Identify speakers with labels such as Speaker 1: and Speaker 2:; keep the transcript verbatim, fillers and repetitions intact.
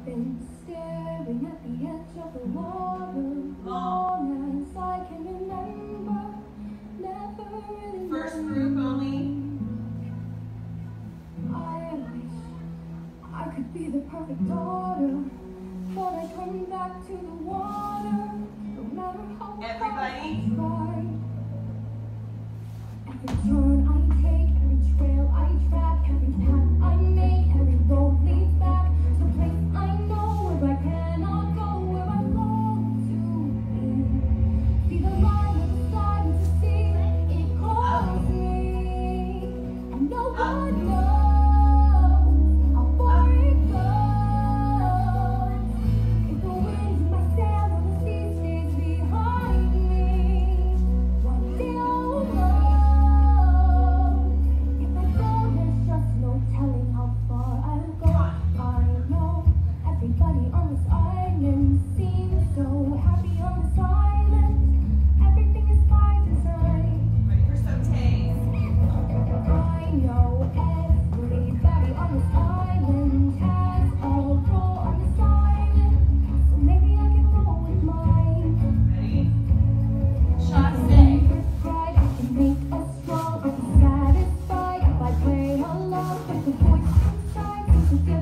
Speaker 1: been staring at the edge of the water long as I can remember. Never really
Speaker 2: First group only.
Speaker 1: I wish I could be the perfect daughter, but I come back to the water no matter how
Speaker 2: Everybody.
Speaker 1: hard I try. Every turn I take, every trail I track, every path I make, every road leads back to a place I know where I cannot go, where I long to be. See the light inside me to see it calls me, and no one knows how far it goes. If the wind in my sail or the sea stays behind me, one day I'll know. If I go, there's just no telling how far I'll go. I know everybody on this island seems so happy on this island. Everything is by design.
Speaker 2: Ready for some taste?
Speaker 1: I know everybody on this island has a role on this island, so maybe I can roll with mine.
Speaker 2: Ready? Shot say.
Speaker 1: With pride, I can make us strong. I'll be satisfied if I play along with the voice inside. So give